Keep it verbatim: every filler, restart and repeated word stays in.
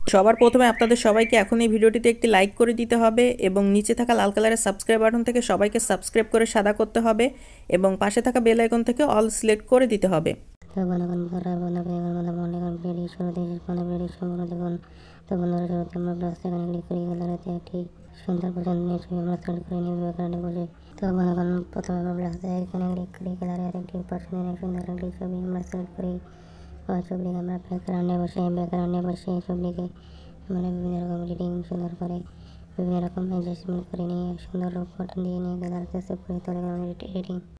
সবার প্রথমে আপনাদের সবাইকে এখন এই ভিডিওটিতে একটি লাইক করে দিতে হবে এবং নিচে থাকা লাল কালারের সাবস্ক্রাইব বাটন থেকে সবাইকে সাবস্ক্রাইব করে সাদা করতে হবে এবং পাশে থাকা বেল আইকন থেকে অল সিলেক্ট করে দিতে হবে। তো বন্ধুরা আমরা ব্রাশ এখানে ক্লিক করি, গ্যালারিতে একটি সুন্দর পছন্দের ছবি আমরা সিলেক্ট করে নিই ব্যাকগ্রাউন্ডে বসে। তো বন্ধুগণ প্রথমে আমরা ব্রাশে এখানে ক্লিক করি, গ্যালারিতে একটি পছন্দের সুন্দর একটি ছবি আমরা সিলেক্ট করি। ওই ছবিটিকে আমরা ব্যাকগ্রাউন্ডে বসে ব্যাকগ্রাউন্ডে বসে ছবিটিকে আমরা বিভিন্ন রকম এডিটিং সুন্দর করে বিভিন্ন রকম অ্যাডজাস্টমেন্ট করে নিয়ে সুন্দর রূপ দিয়ে নিয়ে গ্যালারিতে সেভ করি। তাহলে এডিটিং